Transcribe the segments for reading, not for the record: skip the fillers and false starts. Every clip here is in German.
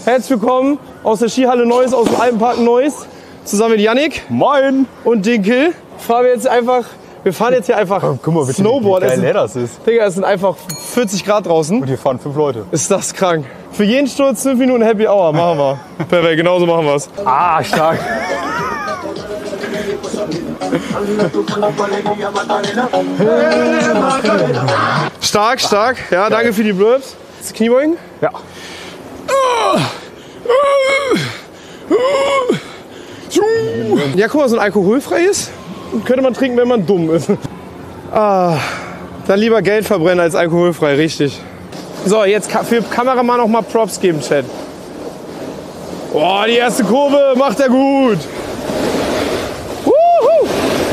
Herzlich willkommen aus der Skihalle Neuss, aus dem Alpenpark Neuss. Zusammen mit Yannick. Moin. Und Dinkel. Wir fahren jetzt hier einfach guck mal, bitte, Snowboard. Wie geil das ist. Digga, es sind einfach 40 Grad draußen. Und hier fahren 5 Leute. Ist das krank. Für jeden Sturz 5 Minuten Happy Hour. Machen wir. Perfekt, genauso machen wir es. Ah, stark. Stark, stark. Ja, danke für die Blurbs. Das Kniebeugen? Ja. Ja, guck mal, so ein alkoholfreies könnte man trinken, wenn man dumm ist. Dann lieber Geld verbrennen als alkoholfrei, richtig. So, jetzt für Kameramann noch mal Props geben, Chat. Boah, die erste Kurve macht er gut. Wuhu.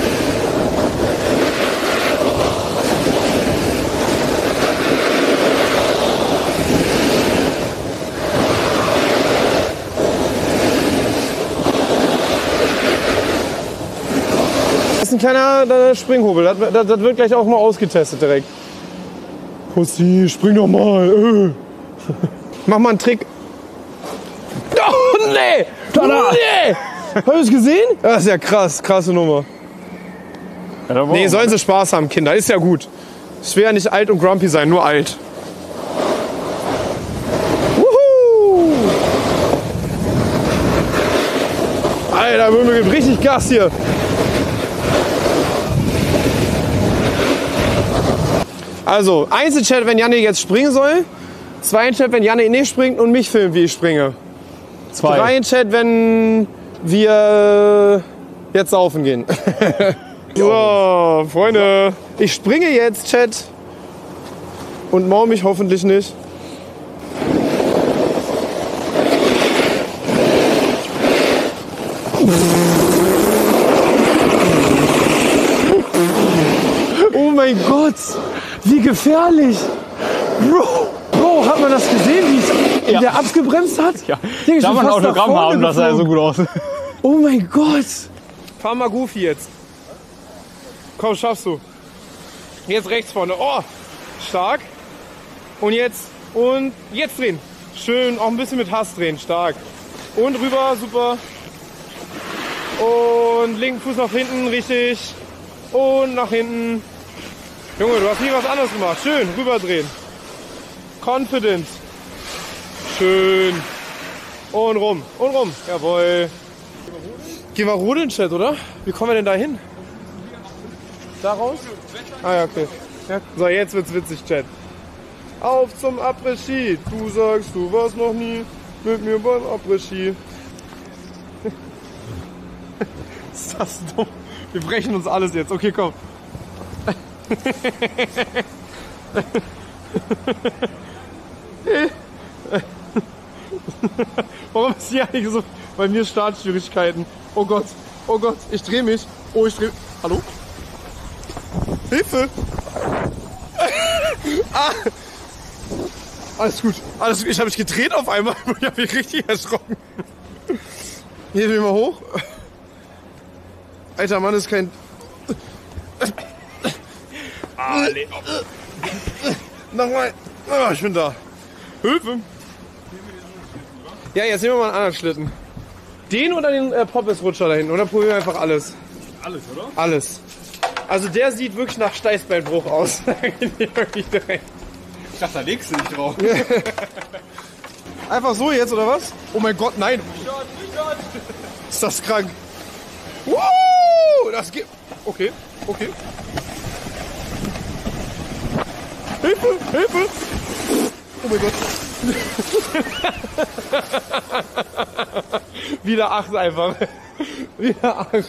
Das ist ein kleiner Springhobel. Das wird gleich auch mal ausgetestet direkt. Pussy, spring doch mal. Mach mal einen Trick. Oh, nee! Nee! Hast du es gesehen? Das ist ja krass, krasse Nummer. Ja, Nee, sollen sie Spaß haben, Kinder. Ist ja gut. Ich will ja nicht alt und grumpy sein, nur alt. Wuhu! Alter, Böhme gibt richtig Gas hier. Also, Einzelchat, wenn Yannick jetzt springen soll. 2 in Chat, wenn Yannick nicht springt und mich filmt, wie ich springe. 2. 3 in Chat, wenn wir jetzt saufen gehen. So, Freunde. Ich springe jetzt, Chat. Und mau mich hoffentlich nicht. Oh mein Gott. Wie gefährlich! Bro, hat man das gesehen, wie der abgebremst hat? Ja. Digga, Darf man ein Autogramm haben, das sah ja so gut aus. Oh mein Gott! Fahr mal Goofy jetzt. Komm, schaffst du. Jetzt rechts vorne. Oh, stark. Und jetzt drehen. Schön, auch ein bisschen mit Hass drehen, stark. Und rüber, super. Und linken Fuß nach hinten, richtig. Und nach hinten. Junge, du hast nie was anderes gemacht. Schön, rüberdrehen. Confident. Schön. Und rum. Und rum. Jawohl. Gehen wir rodeln, Chat, oder? Wie kommen wir denn da hin? Da raus? Ah ja, okay. Ja. So, jetzt wird's witzig, Chat. Auf zum Après-Ski. Du sagst, du warst noch nie mit mir beim Après-Ski. Ist das dumm? Wir brechen uns alles jetzt. Okay, komm. Warum ist hier eigentlich so bei mir Startschwierigkeiten? Oh Gott, ich drehe mich. Oh, ich drehe. Hallo? Hilfe! Ah. Alles gut, alles gut. Ich habe mich gedreht auf einmal. Ich habe mich richtig erschrocken. Hier will ich mal hoch. Alter Mann, ist kein. Nochmal. Oh, ich bin da. Hilfe. Ja, jetzt nehmen wir mal einen anderen Schlitten. Den oder den Poppes-Rutscher da hinten? Oder probieren wir einfach alles? Alles, oder? Alles. Also der sieht wirklich nach Steißbeinbruch aus. Ich dachte, da legst du nicht drauf. Einfach so jetzt, oder was? Oh mein Gott, nein. Ist das krank. Wow, das geht. Okay. Hilfe! Oh mein Gott. Wieder 8 einfach. Wieder 8.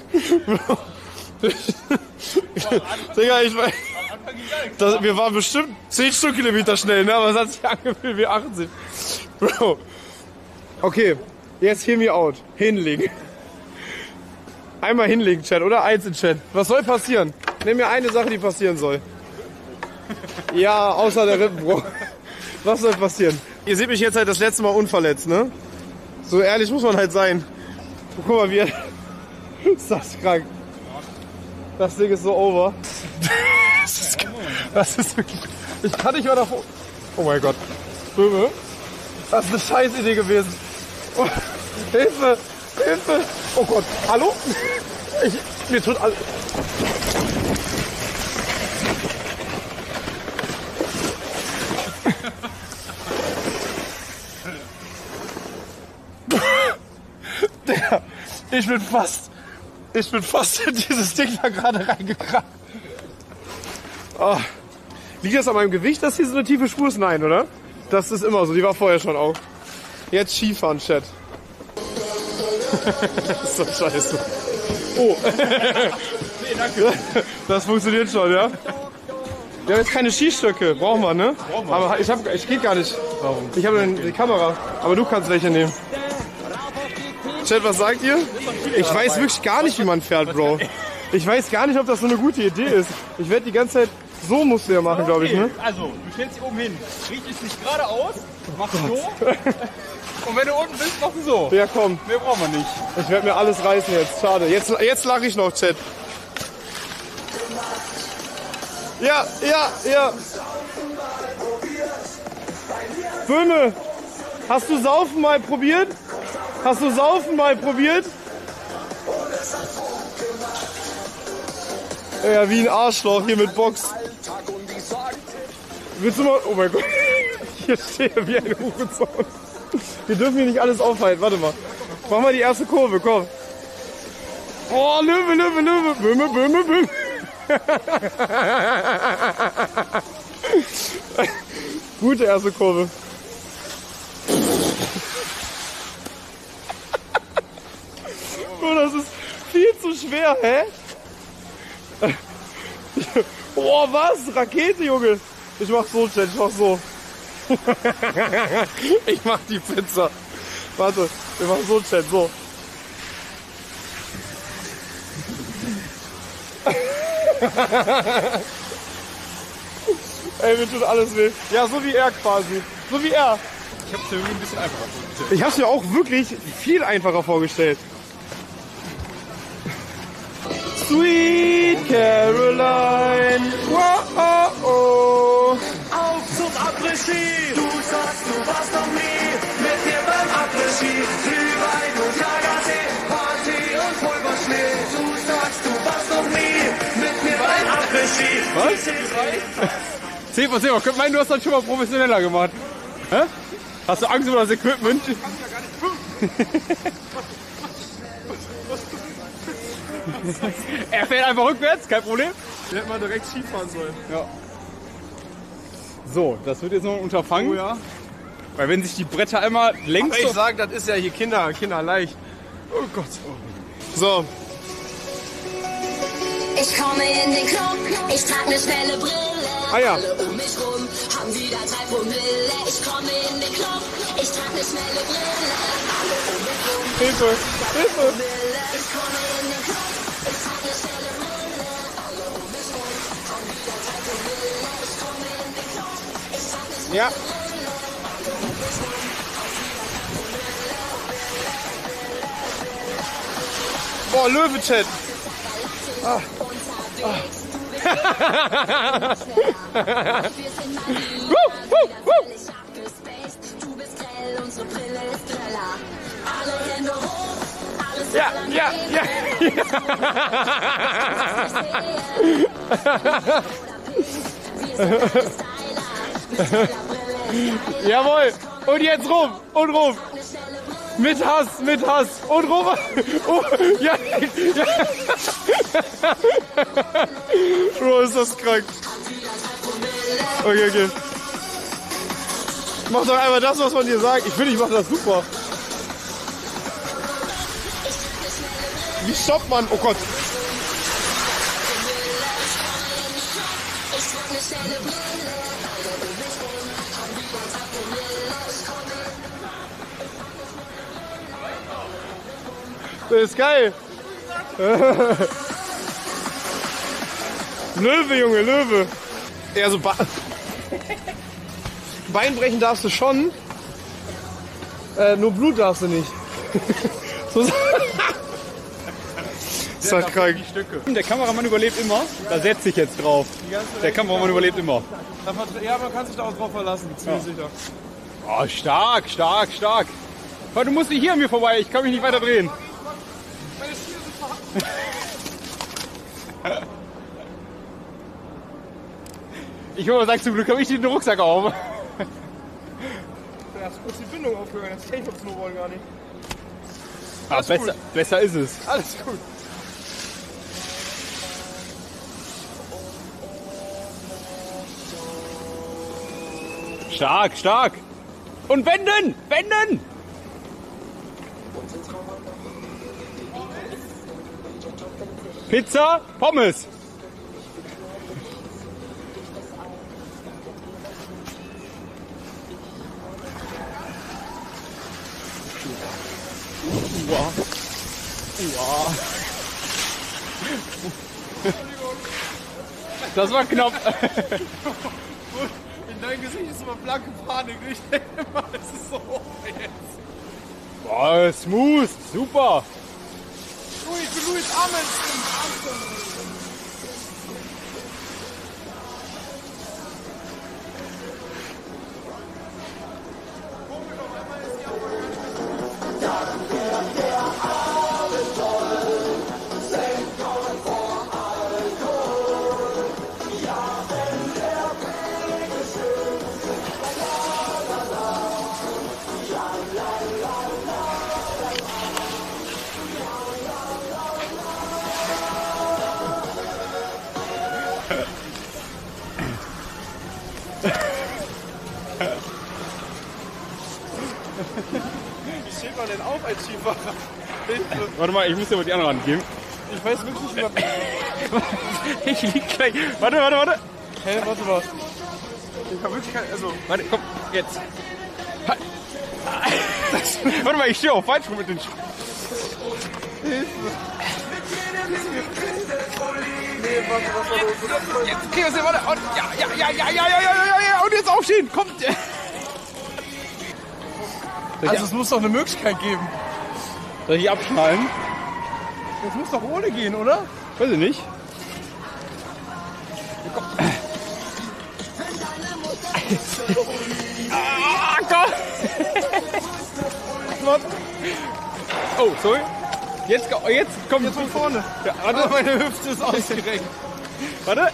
Digga, ich weiß. Wir waren bestimmt 10 Stundenkilometer schnell, ne? Aber es hat sich angefühlt wie 80. Bro. Okay, jetzt hear me out. Hinlegen. Einmal hinlegen, Chat, oder? Eins in Chat. Was soll passieren? Nenn mir eine Sache, die passieren soll. Ja, außer der Rippenbruch. Was soll passieren? Ihr seht mich jetzt halt das letzte Mal unverletzt, ne? So ehrlich muss man halt sein. Guck mal, wie. Ist das krank? Das Ding ist so over. Das ist wirklich. Ich kann nicht mehr davor. Oh mein Gott. Böhme. Das ist eine Scheißidee gewesen. Oh, Hilfe! Hilfe! Oh Gott, hallo? Mir tut alles... Ich bin fast in dieses Ding da gerade reingekracht. Oh. Liegt das an meinem Gewicht, dass hier so eine tiefe Spur ist? Nein, oder? Das ist immer so, die war vorher schon auch. Jetzt Skifahren, Chat. Das ist doch scheiße. Oh. Nee, danke. Das funktioniert schon, ja? Wir haben jetzt keine Skistöcke, brauchen wir, ne? Brauchen wir. Aber ich geht gar nicht. Warum? Ich habe die Kamera, aber du kannst welche nehmen. Chat, was sagt ihr? Ich weiß wirklich gar nicht, wie man fährt, Bro. Ich weiß gar nicht, ob das so eine gute Idee ist. Ich werde die ganze Zeit, so musst du ja machen, glaube ich, ne? Also, du stellst dich oben hin, richtest dich geradeaus, machst so. Und wenn du unten bist, machst du so. Ja, komm. Mehr brauchen wir nicht. Ich werde mir alles reißen jetzt. Schade. Jetzt lache ich noch, Chat. Ja. Böhme, hast du Saufen mal probiert? Ja, wie ein Arschloch hier mit Box. Willst du mal... Oh mein Gott. Hier stehe wie ein Hurensohn. Wir dürfen hier nicht alles aufhalten. Warte mal. Mach mal die erste Kurve, komm. Oh, Löwe. Böhme. Gute erste Kurve. Oh, das ist viel zu schwer, hä? Oh, was? Rakete, Junge. Ich mach so, Chat, ich mach so. Ich mach die Pizza. Warte, ich mach so, Chat, so. Ey, mir tut alles weh. Ja, so wie er quasi. So wie er. Ich hab's mir irgendwie ein bisschen einfacher vorgestellt. Ich hab's mir auch wirklich viel einfacher vorgestellt. Sweet Caroline. Wow, oh, oh. Auf zum Après-Ski. Du sagst, du warst noch nie mit mir beim Après-Ski. Glühwein und Lagersee, Party und Pulverschnee. Du sagst, du warst noch nie mit mir beim Après-Ski. Was? 10 von 10. Man könnte meinen, du hast das schon mal professioneller gemacht. Hä? Hast du Angst über das Equipment? Er fährt einfach rückwärts, kein Problem. Wir hätten mal direkt Skifahren sollen. Ja. So, das wird jetzt noch ein Unterfangen. Oh ja. Weil wenn sich die Bretter einmal längs... Aber ich sag, das ist ja hier kinderleicht. Oh Gott. So. Ich komme in den Club, ich trag ne schnelle Brille. Ah ja. Alle um mich rum haben wieder 3 Promille. Ich komme in den Club, ich trag ne schnelle Brille. Alle um mich rum Hilfe. ich komme in den Club, ich trag ne schnelle Brille. Alle um mich rum haben wieder 3 Promille. Ich komme in den Club, ich trag ne schnelle Ja. Boah, Löwe-Chat. Du bist grell, unsere Brille ist greller. Alle Hände hoch, alles Ja. Jawohl. Und jetzt rum. Mit Hass. Und rum. Oh, ja. Bro, ist das krank. Okay. Mach doch einmal das, was man dir sagt. Ich finde, ich mache das super. Wie stoppt man? Oh Gott. Das ist geil. Löwe, Junge, Löwe. Ja, so Beinbrechen darfst du schon. Nur Blut darfst du nicht. So ist das krank. Der Kameramann überlebt immer. Da setze ich jetzt drauf. Der Kameramann überlebt immer. Ja, man kann sich da auch drauf verlassen. Ziemlich sicher. Oh, stark. Aber du musst nicht hier an mir vorbei, ich kann mich nicht weiter drehen. Ich würde mal sagen, zum Glück habe ich den Rucksack auf. Da hast kurz die Bindung aufgehört, das kenn ich auf Snowboard gar nicht. Ah, besser ist es. Alles gut. Stark, stark. Und wenden, wenden. Pizza, Pommes. Das war knapp. In deinem Gesicht ist immer blanke Panik. Ich denke mal, es ist so hoch jetzt. Boah, smooth, super. Ich bin Louis Amundsen. Wie steht man denn auf als Skifahrer? Hilfe. Warte mal, ich muss dir mal die andere Hand geben. Ich weiß wirklich nicht mehr. Ich lieg gleich. Warte. Hä, warte mal. Ich hab wirklich kein. Also. Warte, komm, jetzt. Warte mal, ich stehe auf falsch rum mit den Schuhen. Nee, warte, was war los? Jetzt, okay, warte. Und, ja. Und jetzt aufstehen, kommt. Also es muss doch eine Möglichkeit geben. Soll ich abschnallen? Das muss doch ohne gehen, oder? Weiß ich nicht. Ah, Gott! Oh, sorry. Jetzt kommt. Jetzt von vorne. Ja, Warte, meine Hüfte ist ausgerenkt. Warte.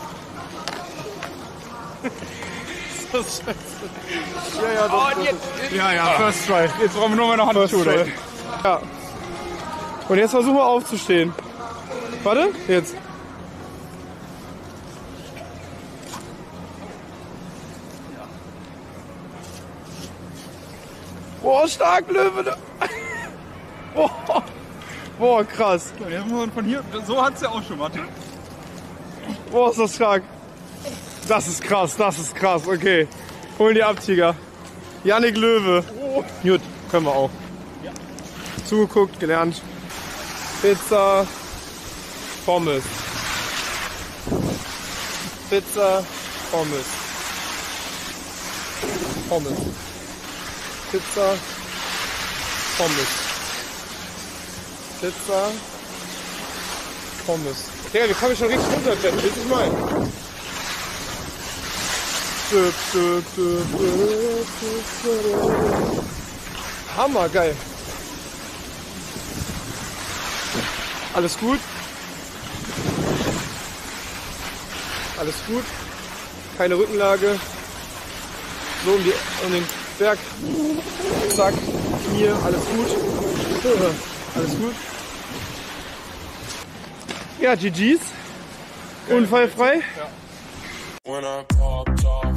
Das ist scheiße. Ja, doch. Und jetzt. Ja, first try. Jetzt brauchen wir nur noch Handschuhe. Ja. Und jetzt versuchen wir aufzustehen. Warte, jetzt. Boah, stark, Löwe. Boah, krass. Jetzt muss man von hier. So hat's ja auch schon, warte. Boah, ist das stark. Das ist krass, okay. Holen die ab, Tiger. Yannick Löwe. Gut, können wir auch. Zugeguckt, gelernt. Pizza, Pommes. Pizza, Pommes. Pommes. Pizza, Pommes. Pizza, Pommes. Ja, wir kommen schon richtig runterklettern, das ist mein. Hammer, geil. Alles gut? Alles gut? Keine Rückenlage. So um den Berg. Zack. Hier, alles gut. Alles gut. Ja, GG's. Unfallfrei. When I popped off